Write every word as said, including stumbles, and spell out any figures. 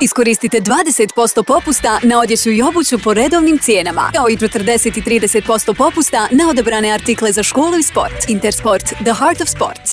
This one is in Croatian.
Iskoristite dvadeset posto popusta na odjeću i obuću po redovnim cijenama, kao i četrdeset i trideset posto popusta na odabrane artikle za školu i sport. Intersport, the heart of sport.